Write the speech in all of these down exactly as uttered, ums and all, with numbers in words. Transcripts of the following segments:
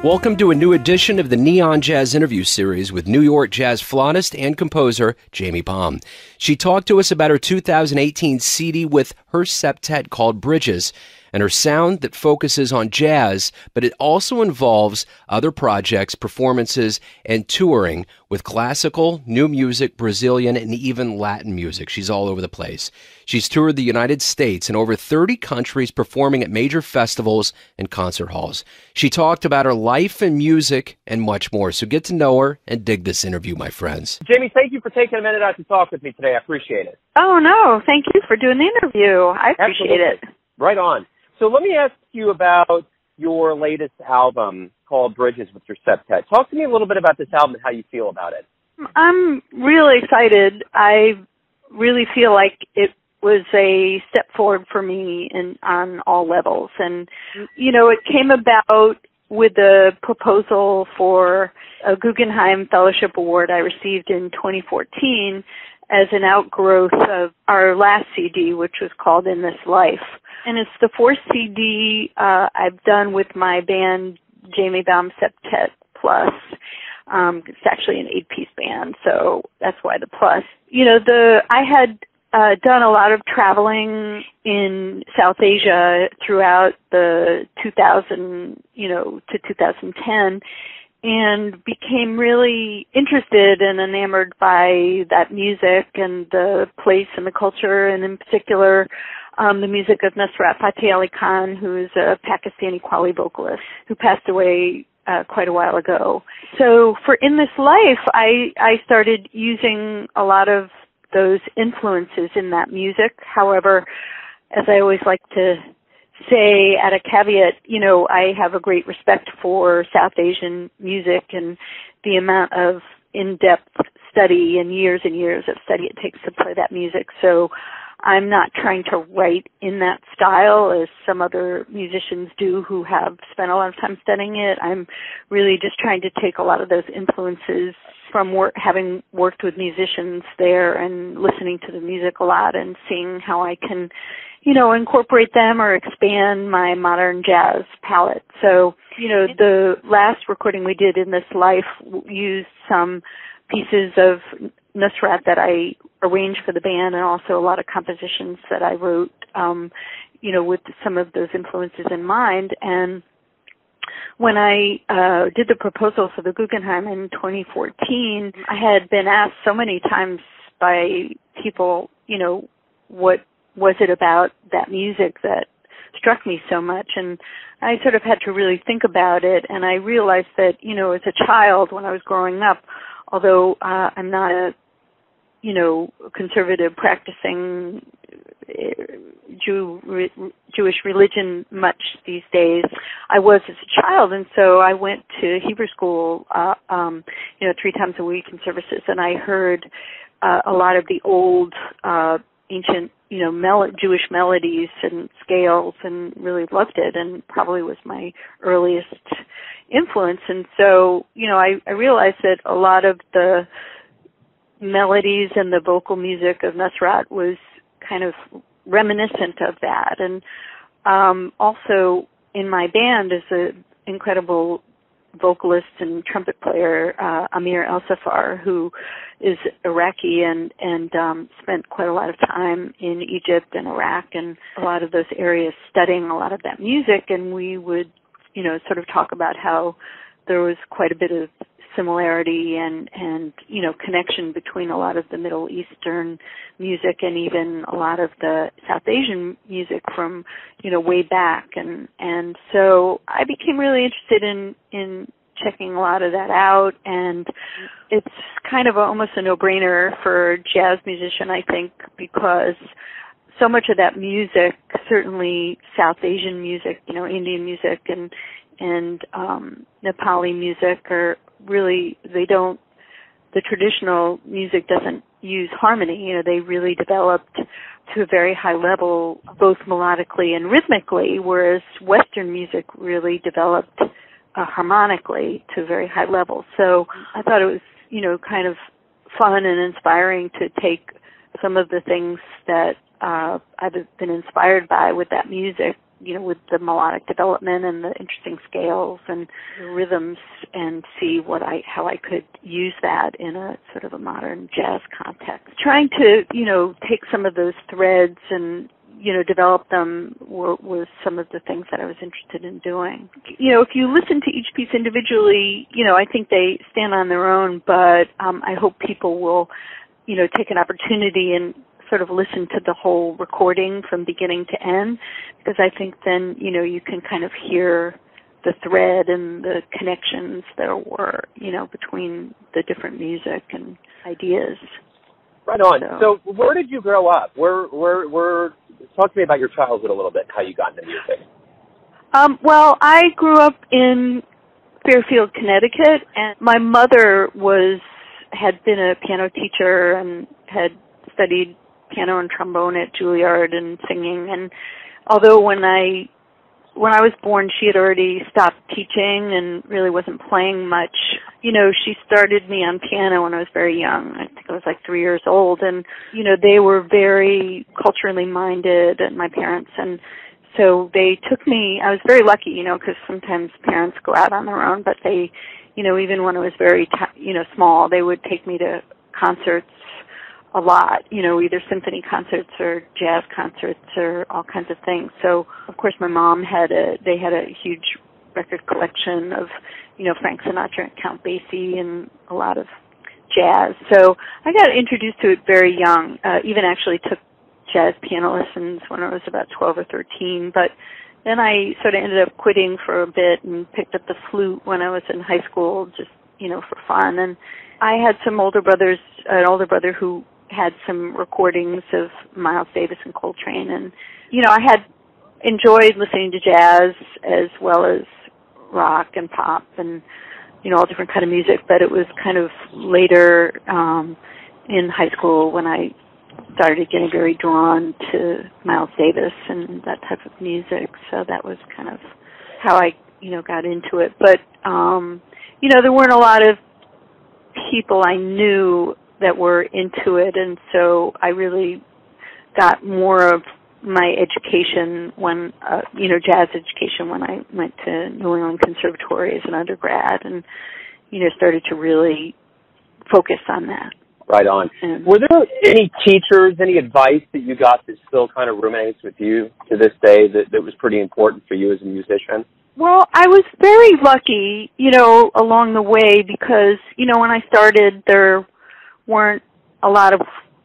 Welcome to a new edition of the Neon Jazz Interview Series with New York jazz flautist and composer Jamie Baum. She talked to us about her two thousand eighteen C D with her septet called Bridges, and her sound that focuses on jazz, but it also involves other projects, performances, and touring with classical, new music, Brazilian, and even Latin music. She's all over the place. She's toured the United States in over thirty countries, performing at major festivals and concert halls. She talked about her life and music and much more. So get to know her and dig this interview, my friends. Jamie, thank you for taking a minute out to talk with me today. I appreciate it. Oh, no. Thank you for doing the interview. I appreciate Absolutely. it. Right on. So let me ask you about your latest album called Bridges with your septet. Talk to me a little bit about this album and how you feel about it. I'm really excited. I really feel like it was a step forward for me in, on all levels. And, you know, it came about with a proposal for a Guggenheim Fellowship Award I received in twenty fourteen as an outgrowth of our last C D, which was called In This Life. And it's the fourth C D uh, I've done with my band, Jamie Baum Septet Plus. Um, it's actually an eight-piece band, so that's why the plus. You know, the I had uh, done a lot of traveling in South Asia throughout the two thousand, you know, to two thousand ten, and became really interested and enamored by that music and the place and the culture, and in particular, um, the music of Nusrat Fateh Ali Khan, who is a Pakistani Qawwali vocalist who passed away uh, quite a while ago. So for In This Life, I, I started using a lot of those influences in that music. However, as I always like to say at a caveat, you know, I have a great respect for South Asian music and the amount of in-depth study and years and years of study it takes to play that music. So I'm not trying to write in that style as some other musicians do who have spent a lot of time studying it. I'm really just trying to take a lot of those influences from work, having worked with musicians there and listening to the music a lot and seeing how I can, you know, incorporate them or expand my modern jazz palette. So, you know, the last recording we did In This Life used some pieces of Nusrat that I arranged for the band and also a lot of compositions that I wrote, um, you know, with some of those influences in mind. And when I uh, did the proposal for the Guggenheim in twenty fourteen, I had been asked so many times by people, you know, what was it about that music that struck me so much? And I sort of had to really think about it. And I realized that, you know, as a child when I was growing up, although uh, I'm not a, you know, conservative practicing Jew, re, Jewish religion much these days, I was as a child. And so I went to Hebrew school, uh, um, you know, three times a week in services. And I heard uh, a lot of the old, uh, ancient, you know, mel- Jewish melodies and scales and really loved it and probably was my earliest influence. And so, you know, I, I realized that a lot of the melodies and the vocal music of Nusrat was kind of reminiscent of that. And um, also in my band is an incredible vocalist and trumpet player, uh, Amir El-Safar, who is Iraqi and, and um, spent quite a lot of time in Egypt and Iraq and a lot of those areas studying a lot of that music. And we would, you know, sort of talk about how there was quite a bit of similarity and, and, you know, connection between a lot of the Middle Eastern music and even a lot of the South Asian music from, you know, way back. And, and so I became really interested in, in checking a lot of that out. And it's kind of a, almost a no-brainer for a jazz musician, I think, because so much of that music, certainly South Asian music, you know, Indian music and, and um, Nepali music are really, they don't, the traditional music doesn't use harmony. You know, they really developed to a very high level, both melodically and rhythmically, whereas Western music really developed uh, harmonically to a very high level. So I thought it was, you know, kind of fun and inspiring to take some of the things that uh, I've been inspired by with that music, you know, with the melodic development and the interesting scales and the rhythms, and see what I, how I could use that in a sort of a modern jazz context. Trying to, you know, take some of those threads and, you know, develop them were, was some of the things that I was interested in doing. You know, if you listen to each piece individually, you know, I think they stand on their own, but um, I hope people will, you know, take an opportunity and sort of listen to the whole recording from beginning to end, because I think then, you know, you can kind of hear the thread and the connections there were, you know, between the different music and ideas. Right on. So, so where did you grow up? Where, where, where, talk to me about your childhood a little bit, how you got into music. Um, well, I grew up in Fairfield, Connecticut, and my mother was, had been a piano teacher and had studied piano and trombone at Juilliard and singing. And although when I when I was born, she had already stopped teaching and really wasn't playing much, you know, she started me on piano when I was very young. I think I was like three years old. And, you know, they were very culturally minded, and my parents. And so they took me, I was very lucky, you know, because sometimes parents go out on their own, but they, you know, even when I was very, t- you know, small, they would take me to concerts a lot, you know, either symphony concerts or jazz concerts or all kinds of things. So, of course, my mom had a, they had a huge record collection of, you know, Frank Sinatra and Count Basie and a lot of jazz. So I got introduced to it very young, uh, even actually took jazz piano lessons when I was about twelve or thirteen, but then I sort of ended up quitting for a bit and picked up the flute when I was in high school, just, you know, for fun. And I had some older brothers, an older brother who had some recordings of Miles Davis and Coltrane, and, you know, I had enjoyed listening to jazz as well as rock and pop and, you know, all different kind of music, but it was kind of later um, in high school when I started getting very drawn to Miles Davis and that type of music, so that was kind of how I, you know, got into it. But, um, you know, there weren't a lot of people I knew that were into it, and so I really got more of my education when, uh, you know, jazz education when I went to New England Conservatory as an undergrad, and, you know, started to really focus on that. Right on. And, were there any teachers, any advice that you got that still kind of ruminates with you to this day that, that was pretty important for you as a musician? Well, I was very lucky, you know, along the way, because, you know, when I started, there weren't a lot of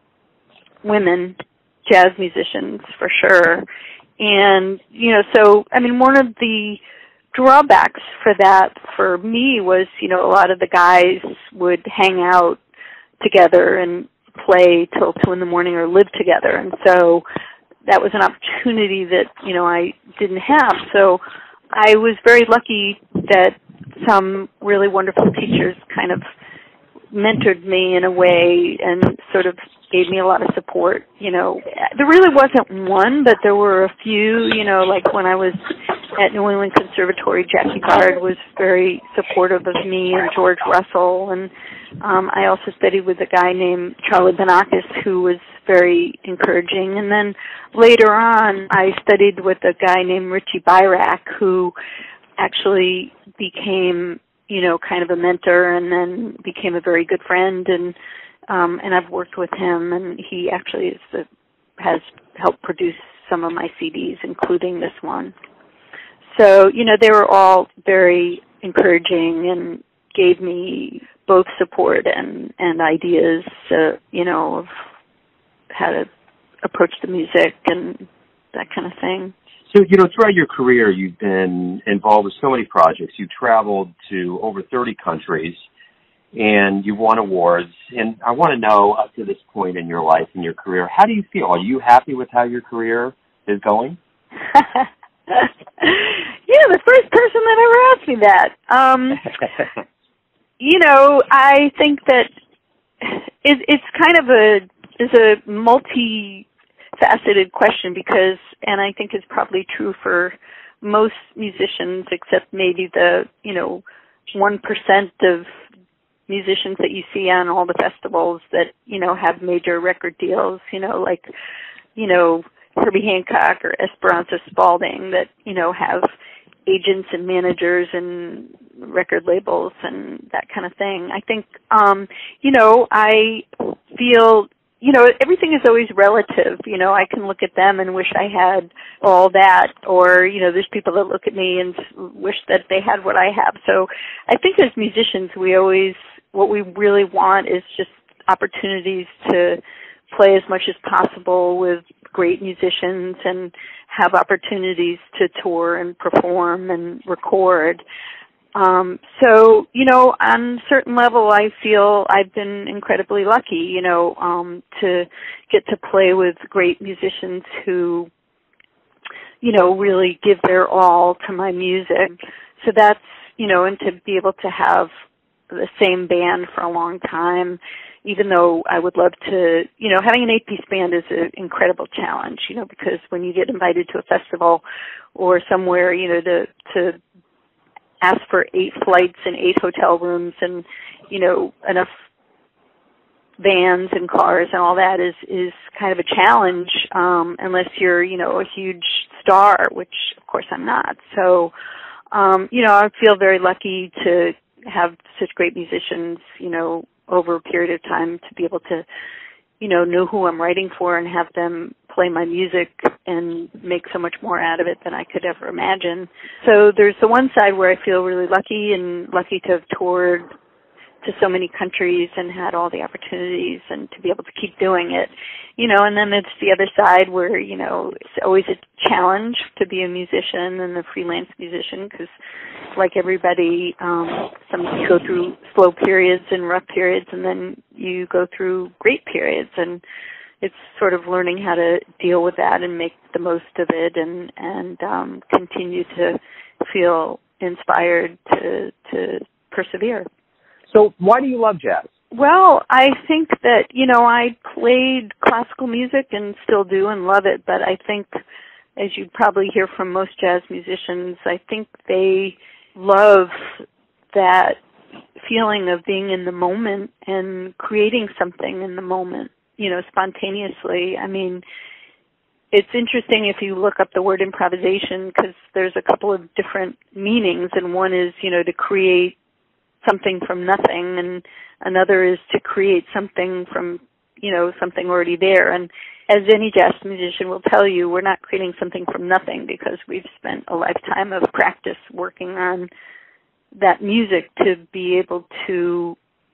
women jazz musicians, for sure. And, you know, so, I mean, one of the drawbacks for that for me was, you know, a lot of the guys would hang out together and play till two in the morning or live together. And so that was an opportunity that, you know, I didn't have. So I was very lucky that some really wonderful teachers kind of mentored me in a way and sort of gave me a lot of support. You know, there really wasn't one, but there were a few, you know, like when I was at New England Conservatory, Jackie Bard was very supportive of me, and George Russell. And um, I also studied with a guy named Charlie Benakis, who was very encouraging. And then later on, I studied with a guy named Richie Byrack, who actually became, you know, kind of a mentor, and then became a very good friend. And um, and I've worked with him, and he actually is the, has helped produce some of my C Ds, including this one. So, you know, they were all very encouraging and gave me both support and, and ideas, uh, you know, of how to approach the music and that kind of thing. So, you know, throughout your career, you've been involved with so many projects. You've traveled to over thirty countries, and you've won awards. And I want to know, up to this point in your life and your career, how do you feel? Are you happy with how your career is going? Yeah, the first person that ever asked me that. Um, you know, I think that it, it's kind of a is a multi-faceted question, because, and I think it's probably true for most musicians, except maybe the, you know, one percent of musicians that you see on all the festivals that, you know, have major record deals, you know, like, you know, Herbie Hancock or Esperanza Spalding that, you know, have agents and managers and record labels and that kind of thing. I think, um, you know, I feel, you know, everything is always relative. You know, I can look at them and wish I had all that, or, you know, there's people that look at me and wish that they had what I have. So I think as musicians, we always, what we really want is just opportunities to play as much as possible with great musicians and have opportunities to tour and perform and record. Um, so, you know, on a certain level, I feel I've been incredibly lucky, you know, um, to get to play with great musicians who, you know, really give their all to my music. So that's, you know, and to be able to have the same band for a long time, even though I would love to, you know, having an eight-piece band is an incredible challenge, you know, because when you get invited to a festival or somewhere, you know, to, to ask for eight flights and eight hotel rooms and, you know, enough vans and cars and all that is, is kind of a challenge, um, unless you're, you know, a huge star, which of course I'm not. So, um, you know, I feel very lucky to have such great musicians, you know, over a period of time to be able to, you know, know who I'm writing for and have them play my music and make so much more out of it than I could ever imagine. So there's the one side where I feel really lucky and lucky to have toured to so many countries and had all the opportunities and to be able to keep doing it, you know, and then it's the other side where, you know, it's always a challenge to be a musician and a freelance musician because like everybody, um, some you go through slow periods and rough periods and then you go through great periods and it's sort of learning how to deal with that and make the most of it and, and um, continue to feel inspired to to persevere. So why do you love jazz? Well, I think that, you know, I played classical music and still do and love it, but I think, as you'd probably hear from most jazz musicians, I think they love that feeling of being in the moment and creating something in the moment, you know, spontaneously. I mean, it's interesting if you look up the word improvisation because there's a couple of different meanings, and one is, you know, to create something from nothing, and another is to create something from, you know, something already there. And as any jazz musician will tell you, we're not creating something from nothing because we've spent a lifetime of practice working on that music to be able to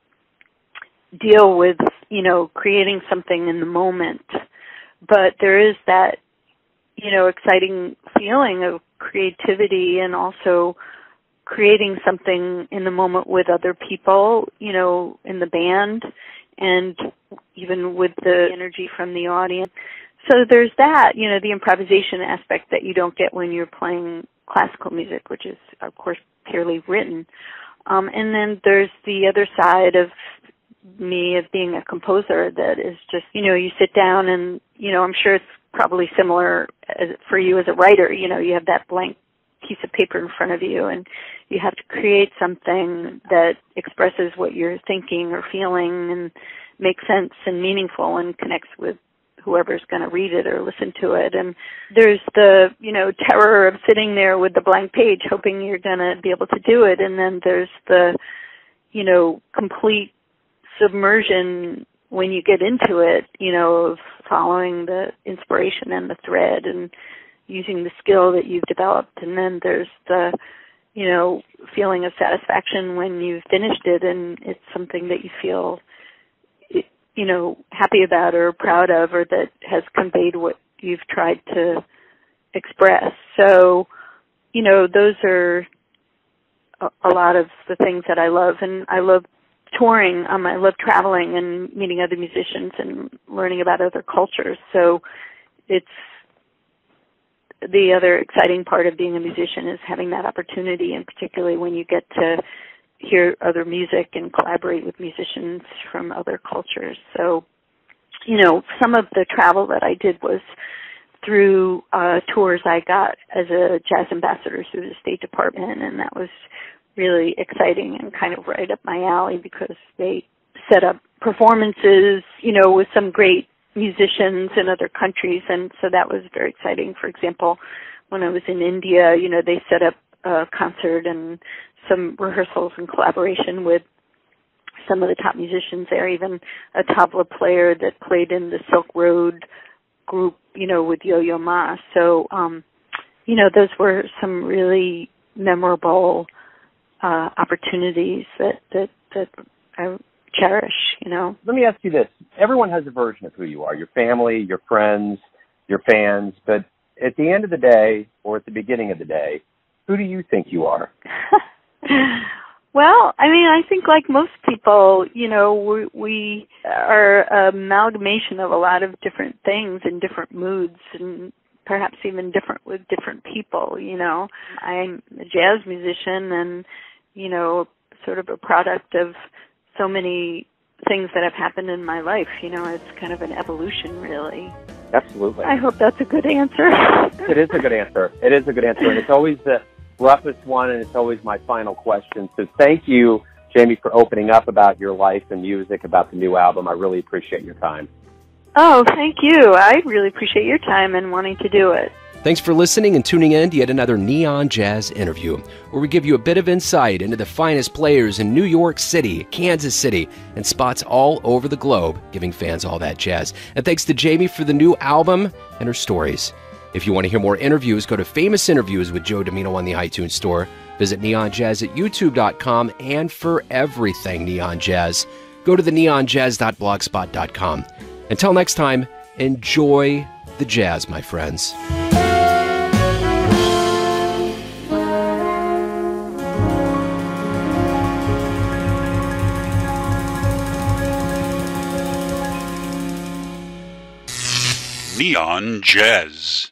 deal with, you know, creating something in the moment. But there is that, you know, exciting feeling of creativity and also creating something in the moment with other people, you know, in the band and even with the energy from the audience. So there's that, you know, the improvisation aspect that you don't get when you're playing classical music, which is, of course, purely written. Um, and then there's the other side of me of being a composer that is just, you know, you sit down and, you know, I'm sure it's probably similar as, for you as a writer, you know, you have that blank piece of paper in front of you and you have to create something that expresses what you're thinking or feeling and makes sense and meaningful and connects with whoever's going to read it or listen to it. And there's the, you know, terror of sitting there with the blank page hoping you're going to be able to do it. And then there's the, you know, complete submersion when you get into it, you know, of following the inspiration and the thread and using the skill that you've developed. And then there's the, you know, feeling of satisfaction when you've finished it and it's something that you feel, you know, happy about or proud of or that has conveyed what you've tried to express. So, you know, those are a, a lot of the things that I love. And I love touring. Um, I love traveling and meeting other musicians and learning about other cultures. So it's, the other exciting part of being a musician is having that opportunity, and particularly when you get to hear other music and collaborate with musicians from other cultures. So, you know, some of the travel that I did was through uh, tours I got as a jazz ambassador through the State Department, and that was really exciting and kind of right up my alley because they set up performances, you know, with some great musicians in other countries, and so that was very exciting. For example, when I was in India, you know, they set up a concert and some rehearsals in collaboration with some of the top musicians there, even a tabla player that played in the Silk Road group, you know, with Yo-Yo Ma. So, um, you know, those were some really memorable uh, opportunities that, that, that I cherish, you know. Let me ask you this. Everyone has a version of who you are, your family, your friends, your fans, but at the end of the day, or at the beginning of the day, who do you think you are? Well, I mean, I think like most people, you know, we, we are an amalgamation of a lot of different things in different moods and perhaps even different with different people, you know. I'm a jazz musician and, you know, sort of a product of so many things that have happened in my life. You know, it's kind of an evolution, really. Absolutely. I hope that's a good answer. It is a good answer. It is a good answer, and it's always the roughest one, and it's always my final question. So thank you, Jamie, for opening up about your life and music, about the new album. I really appreciate your time. Oh, thank you. I really appreciate your time and wanting to do it. Thanks for listening and tuning in to yet another Neon Jazz interview, where we give you a bit of insight into the finest players in New York City, Kansas City, and spots all over the globe, giving fans all that jazz. And thanks to Jamie for the new album and her stories. If you want to hear more interviews, go to Famous Interviews with Joe Domino on the iTunes Store. Visit Neon Jazz at YouTube dot com, and for everything Neon Jazz, go to the neon jazz dot blogspot dot com. Until next time, enjoy the jazz, my friends. Neon Jazz.